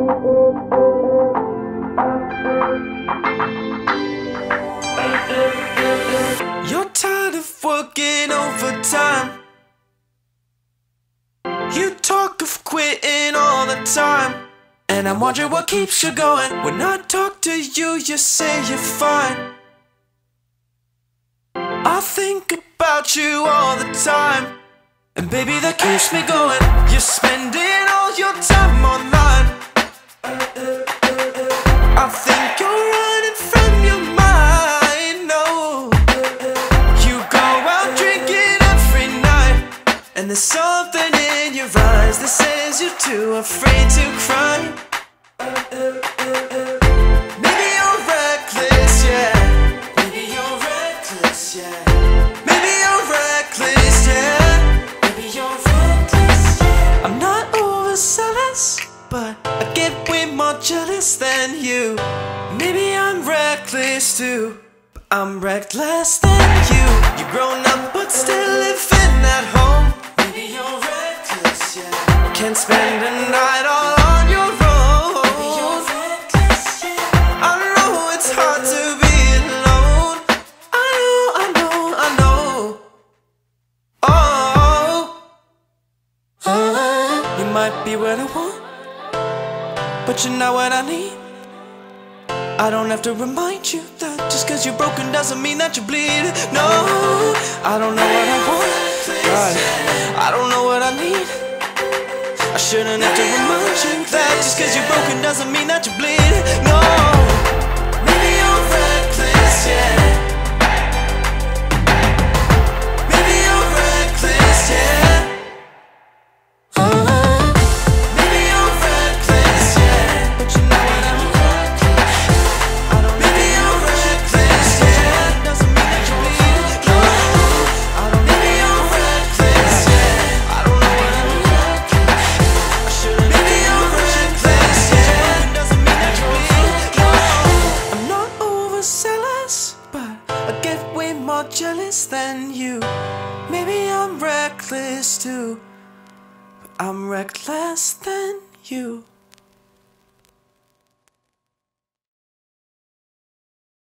You're tired of working overtime. You talk of quitting all the time, and I'm wondering what keeps you going. When I talk to you, you say you're fine. I think about you all the time, and baby, that keeps me going. You're spending all your time online. I think you're running from your mind. No, you go out drinking every night, and there's something in your eyes that says you're too afraid to cry. Maybe you're reckless, yeah. Maybe you're reckless, yeah. Maybe you're reckless, yeah. Maybe you're reckless, yeah. I'm not overzealous, but I get way more jealous than you. Maybe I'm reckless too, but I'm reckless than you. You're grown up but still living at home. Maybe you're reckless, yeah. Can't spend a night all on your own. Maybe you're reckless, yeah. I know it's hard to be alone. I know. Oh, you might be what I want, but you're not what I need. I don't have to remind you that just cause you're broken doesn't mean that you're bleeding. No, I don't know what I want, God, I don't know what I need. I shouldn't have to remind you that just cause you're broken doesn't mean that you're bleeding. No, maybe you're reckless, yeah. Maybe you're reckless, yeah. But I get way more jealous than you. Maybe I'm reckless too, but I'm reckless than you.